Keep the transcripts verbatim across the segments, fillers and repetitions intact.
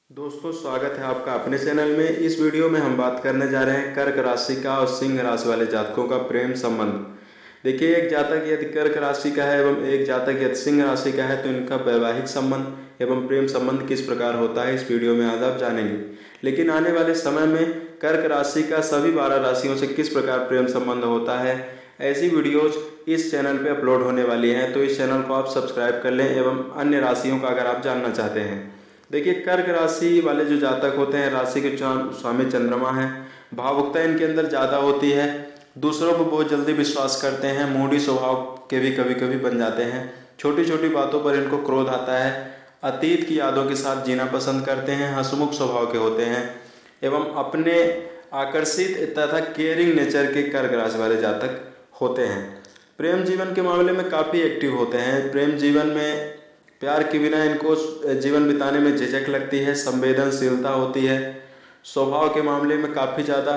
दोस्तों, स्वागत है आपका अपने चैनल में। इस वीडियो में हम बात करने जा रहे हैं कर्क राशि का और सिंह राशि वाले जातकों का प्रेम संबंध। देखिए, एक जातक यदि कर्क राशि का है एवं एक जातक यदि सिंह राशि का है तो इनका वैवाहिक संबंध एवं प्रेम संबंध किस प्रकार होता है इस वीडियो में आज आप जानेंगे। लेकिन आने वाले समय में कर्क राशि का सभी बारह राशियों से किस प्रकार प्रेम संबंध होता है, ऐसी वीडियोज इस चैनल पे अपलोड होने वाली हैं, तो इस चैनल को आप सब्सक्राइब कर लें एवं अन्य राशियों का अगर आप जानना चाहते हैं। देखिए, कर्क राशि वाले जो जातक होते हैं, राशि के स्वामी चंद्रमा हैं, भावुकता इनके अंदर ज़्यादा होती है, दूसरों पर बहुत जल्दी विश्वास करते हैं, मूडी स्वभाव के भी कभी कभी बन जाते हैं, छोटी छोटी बातों पर इनको क्रोध आता है, अतीत की यादों के साथ जीना पसंद करते हैं, हंसमुख स्वभाव के होते हैं एवं अपने आकर्षित तथा केयरिंग नेचर के कर्क राशि वाले जातक होते हैं। प्रेम जीवन के मामले में काफ़ी एक्टिव होते हैं। प्रेम जीवन में प्यार के बिना इनको जीवन बिताने में झिझक लगती है, संवेदनशीलता होती है, स्वभाव के मामले में काफ़ी ज़्यादा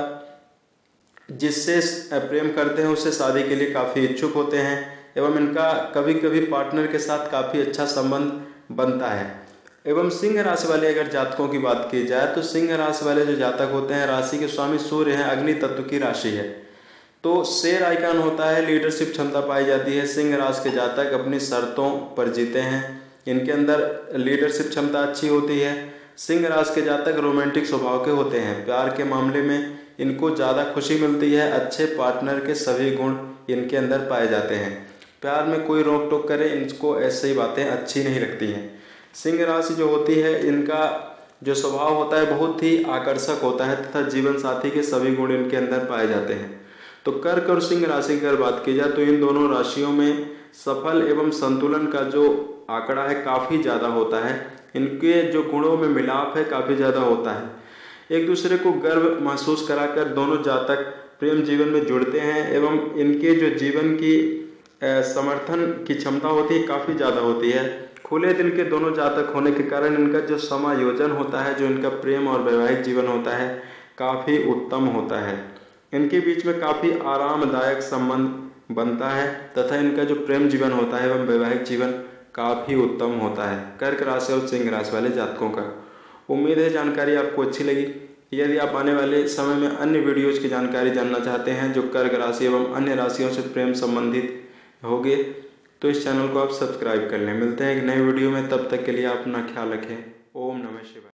जिससे प्रेम करते हैं उससे शादी के लिए काफ़ी इच्छुक होते हैं एवं इनका कभी कभी पार्टनर के साथ काफ़ी अच्छा संबंध बनता है। एवं सिंह राशि वाले अगर जातकों की बात की जाए तो सिंह राशि वाले जो जातक होते हैं, राशि के स्वामी सूर्य हैं, अग्नि तत्व की राशि है, तो शेर आइकन होता है, लीडरशिप क्षमता पाई जाती है। सिंह राशि के जातक अपनी शर्तों पर जीते हैं, इनके अंदर लीडरशिप क्षमता अच्छी होती है। सिंह राशि के जातक रोमांटिक स्वभाव के होते हैं, प्यार के मामले में इनको ज़्यादा खुशी मिलती है, अच्छे पार्टनर के सभी गुण इनके अंदर पाए जाते हैं। प्यार में कोई रोक टोक करे इनको ऐसे ही बातें अच्छी नहीं लगती हैं। सिंह राशि जो होती है, इनका जो स्वभाव होता है बहुत ही आकर्षक होता है तथा जीवन साथी के सभी गुण इनके अंदर पाए जाते हैं। तो कर्क और सिंह राशि की अगर बात की जाए तो इन दोनों राशियों में सफल एवं संतुलन का जो आंकड़ा है काफ़ी ज़्यादा होता है। इनके जो गुणों में मिलाप है काफ़ी ज़्यादा होता है। एक दूसरे को गर्व महसूस कराकर दोनों जातक प्रेम जीवन में जुड़ते हैं एवं इनके जो जीवन की समर्थन की क्षमता होती है काफ़ी ज़्यादा होती है। खुले दिल के दोनों जातक होने के कारण इनका जो समायोजन होता है, जो इनका प्रेम और वैवाहिक जीवन होता है, काफ़ी उत्तम होता है। इनके बीच में काफ़ी आरामदायक संबंध बनता है तथा इनका जो प्रेम जीवन होता है एवं वैवाहिक जीवन काफ़ी उत्तम होता है कर्क राशि और सिंह राशि वाले जातकों का। उम्मीद है जानकारी आपको अच्छी लगी। यदि आप आने वाले समय में अन्य वीडियोज की जानकारी जानना चाहते हैं जो कर्क राशि एवं अन्य राशियों से प्रेम संबंधित होंगे तो इस चैनल को आप सब्सक्राइब कर लें। मिलते हैं एक नए वीडियो में, तब तक के लिए आप अपना ख्याल रखें। ओम नमः शिवाय।